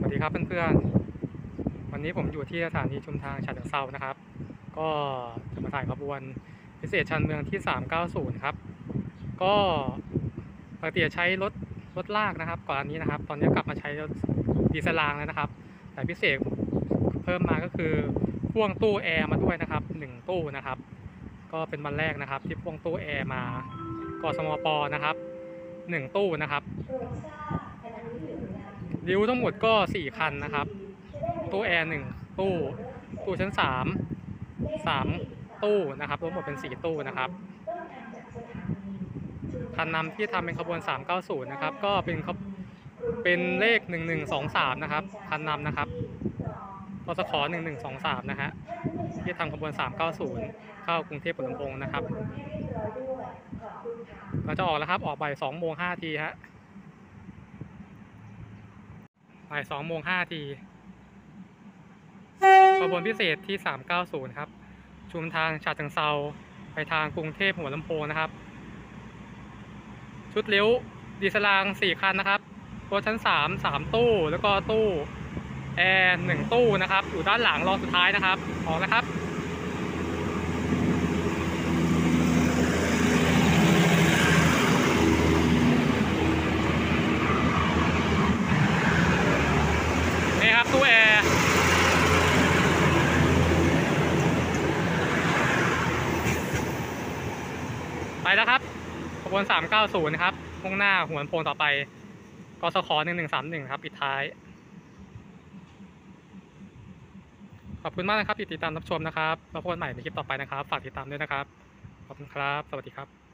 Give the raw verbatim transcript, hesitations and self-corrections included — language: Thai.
วัสดีครับเพื่อนๆวันนี้ผมอยู่ที่สถานีชุมทางฉะเชิงเทรานะครับก็จะมาถ่ายขบวนพิเศษชานเมืองที่สามเก้าศูนย์ครับก็ปกติใช้รถรถลากนะครับก่อนอันนี้นะครับตอนนี้กลับมาใช้รถดีเซลรางแล้วนะครับแต่พิเศษเพิ่มมาก็คือพ่วงตู้แอร์มาด้วยนะครับหนึ่งตู้นะครับก็เป็นวันแรกนะครับที่พ่วงตู้แอร์มากสมปนะครับหนึ่งตู้นะครับริ้วทั้งหมดก็สี่คันนะครับตู้แอร์หนึ่งตู้ตู้ชั้นสามสามตู้นะครับรวมหมดเป็นสี่ตู้นะครับคันนำที่ทำเป็นขบวนสามเก้าศูนย์นะครับก็เป็นเป็นเลขหนึ่งหนึ่งสองสามนะครับคันนำนะครับกสขหนึ่งหนึ่งสองสามนะฮะที่ทำขบวนสามเก้าศูนย์เข้ากรุงเทพหัวลำโพงนะครับเราจะออกแล้วครับออกบ่ายสองโมงห้าทีฮะบ่ายสองโมงห้าทีขบวนพิเศษที่สามเก้าศูนย์ครับชุมทางฉะเชิงเทราไปทางกรุงเทพหัวลำโพงนะครับชุดเลี้ยวดีเซลรางสี่คันนะครับตัวชั้นสามสามตู้แล้วก็ตู้แอร์หนึ่งตู้นะครับอยู่ด้านหลังรองสุดท้ายนะครับออกนะครับนี่ครับตู้แอร์ไปแล้วครับขบวนสามเก้าศูนย์นะครับมุ่งหน้าหัวลำโพงต่อไปกสขหนึ่งหนึ่งสามหนึ่งครับปิดท้ายขอบคุณมากนะครับที่ติดตามรับชมนะครับแล้วพบกันใหม่ในคลิปต่อไปนะครับฝากติดตามด้วยนะครับขอบคุณครับสวัสดีครับ